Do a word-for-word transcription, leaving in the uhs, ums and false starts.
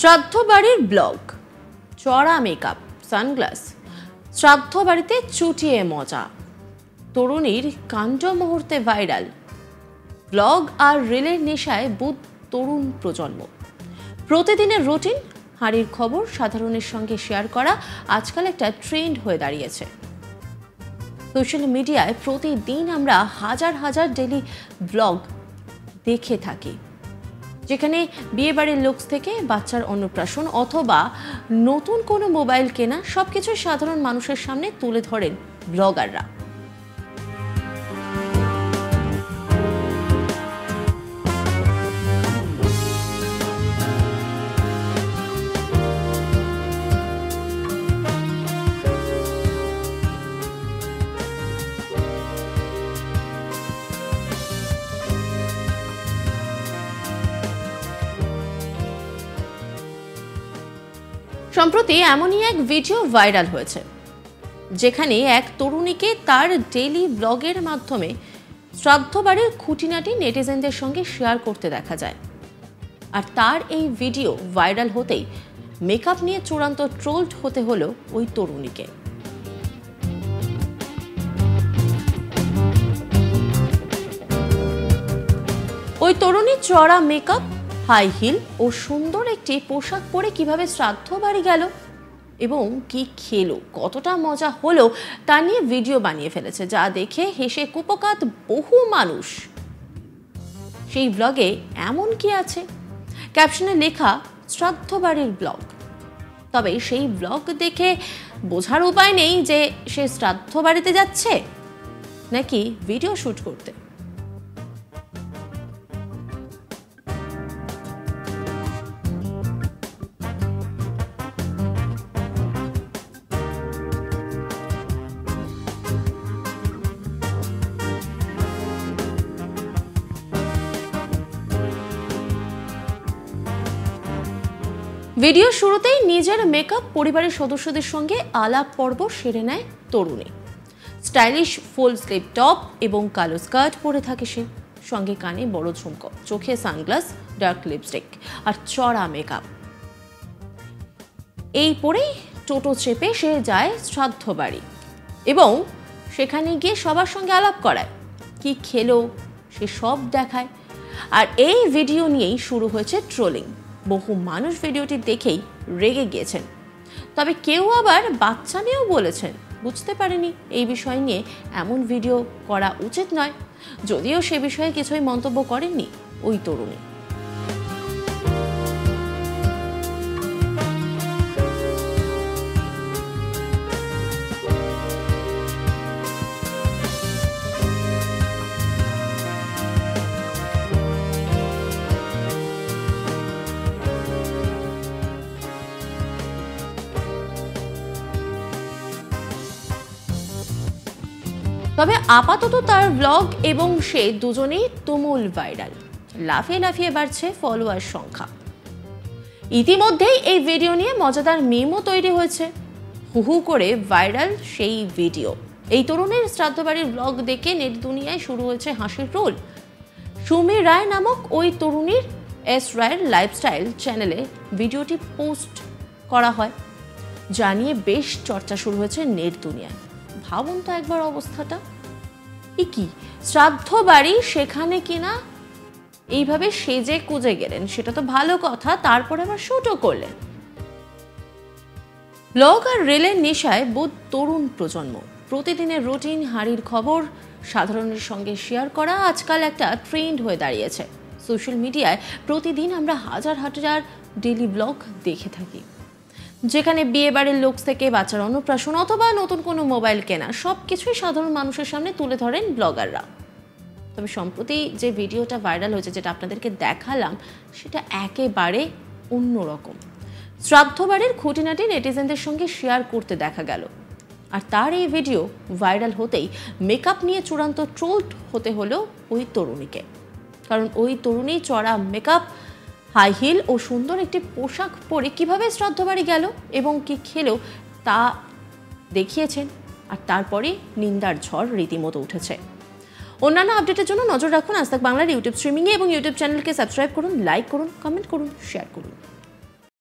শ্রাদ্ধ বাড়ির ব্লগ, চড়া মেকআপ, সানগ্লাস, শ্রাদ্ধ বাড়িতে চুটিয়ে মজা, তরুণীর কাণ্ড মুহূর্তে ভাইরাল, ব্লগ আর রিলের নেশায় বুধ তরুণ প্রজন্ম। প্রতিদিনের রুটিন, হাঁড়ির খবর সাধারণের সঙ্গে শেয়ার করা আজকাল একটা ট্রেন্ড হয়ে দাঁড়িয়েছে। সোশ্যাল মিডিয়ায় প্রতিদিন আমরা হাজার হাজার ডেইলি ব্লগ দেখে থাকি, যেখানে বিয়েবাড়ির লুকস থেকে বাচ্চার অন্নপ্রাশন অথবা নতুন কোনো মোবাইল কেনা সবকিছু সাধারণ মানুষের সামনে তুলে ধরেন ব্লগাররা। সম্প্রতি এমনই এক ভিডিও ভাইরাল হয়েছে, যেখানে এক তরুণীকে তার ডেইলি ব্লগের মাধ্যমে শ্রাদ্ধ বাড়ির খুঁটিনাটি নেটিজেনদের সঙ্গে শেয়ার করতে দেখা যায়। আর তার এই ভিডিও ভাইরাল হতেই মেকআপ নিয়ে চূড়ান্ত ট্রোলড হতে হলো ওই তরুণীকে। ওই তরুণী চড়া মেকআপ, হাই হিল ও সুন্দর একটি পোশাক পরে কিভাবে শ্রাদ্ধ বাড়ি গেল এবং কি খেলো, কতটা মজা হলো তা নিয়ে ভিডিও বানিয়ে ফেলেছে, যা দেখে হেসে কুপকাত বহু মানুষ। সেই ব্লগে এমন কি আছে? ক্যাপশনে লেখা শ্রাদ্ধ বাড়ির ব্লগ। তবে সেই ব্লগ দেখে বোঝার উপায় নেই যে সে শ্রাদ্ধ বাড়িতে যাচ্ছে নাকি ভিডিও শুট করতে। ভিডিও শুরুতেই নিজের মেকআপ, পরিবারের সদস্যদের সঙ্গে আলাপ পর্ব সেরে নেয় তরুণী। স্টাইলিশ ফুল স্লিভ টপ এবং কালো স্কার্ট পরে থাকে সে, সঙ্গে কানে বড় ঝুমকো, চোখে সানগ্লাস, ডার্ক লিপস্টিক আর চড়া মেকআপ। এই পরেই টোটো চেপে সে যায় শ্রাদ্ধ বাড়ি এবং সেখানে গিয়ে সবার সঙ্গে আলাপ করায়, কি খেলো সে সব দেখায়। আর এই ভিডিও নিয়েই শুরু হয়েছে ট্রোলিং। বহু মানুষ ভিডিওটি দেখেই রেগে গিয়েছেন, তবে কেউ আবার বাচ্চা নিয়েও বলেছেন বুঝতে পারেনি এই বিষয় নিয়ে এমন ভিডিও করা উচিত নয়, যদিও সে বিষয়ে কিছুই মন্তব্য করেননি ওই তরুণী। তবে আপাতত তার ব্লগ এবং সে দুজনেই তুমুল ভাইরাল, লাফিয়ে লাফিয়ে বাড়ছে ফলোয়ার সংখ্যা। ইতিমধ্যেই এই ভিডিও নিয়ে মজাদার মিমও তৈরি হয়েছে। হু হু করে ভাইরাল সেই ভিডিও। এই তরুণের শ্রাদ্ধ বাড়ির ব্লগ দেখে নেট দুনিয়ায় শুরু হয়েছে হাসির রোল। সুমি রায় নামক ওই তরুণীর এস রায়ের লাইফস্টাইল চ্যানেলে ভিডিওটি পোস্ট করা হয়, যা নিয়ে বেশ চর্চা শুরু হয়েছে নেট দুনিয়ায়। ভাবুন তো একবার অবস্থাটা, এ কি শ্রাদ্ধ বাড়ি, সেখানে কিনা এইভাবে সেজে কুজে গেলেন, সেটা তো ভালো কথা, তারপরে আবার শুটও করলেন। ব্লগ আর রিলের নেশায় বোধ তরুণ প্রজন্ম। প্রতিদিনের রুটিন, হাঁড়ির খবর সাধারণের সঙ্গে শেয়ার করা আজকাল একটা ট্রেন্ড হয়ে দাঁড়িয়েছে। সোশ্যাল মিডিয়ায় প্রতিদিন আমরা হাজার হাজার ডেইলি ব্লগ দেখে থাকি, যেখানে বিয়ে বাড়ির লুকস থেকে বাচ্চার অন্নপ্রাশন অথবা নতুন কোনো মোবাইল কেনা সবকিছুই সাধারণ মানুষের সামনে তুলে ধরেন ব্লগাররা। তবে সম্প্রতি যে ভিডিওটা ভাইরাল হয়েছে, যেটা আপনাদেরকে দেখালাম, সেটা একেবারে অন্যরকম। শ্রাদ্ধ বাড়ির খুঁটিনাটি নেটিজেনদের সঙ্গে শেয়ার করতে দেখা গেল। আর তার এই ভিডিও ভাইরাল হতেই মেকআপ নিয়ে চূড়ান্ত ট্রোলড হতে হলো ওই তরুণীকে। কারণ ওই তরুণী চড়া মেকআপ, হাই হিল ও সুন্দর একটি পোশাক পরে কিভাবে শ্রাদ্ধ বাড়ি গেল এবং কি খেলো তা দেখিয়েছেন। আর তারপরে নিন্দার ঝড় রীতিমতো উঠেছে। অন্যান্য আপডেটের জন্য নজর রাখুন আজ তাক বাংলার ইউটিউব স্ট্রিমিংয়ে এবং ইউটিউব চ্যানেলকে সাবস্ক্রাইব করুন, লাইক করুন, কমেন্ট করুন, শেয়ার করুন।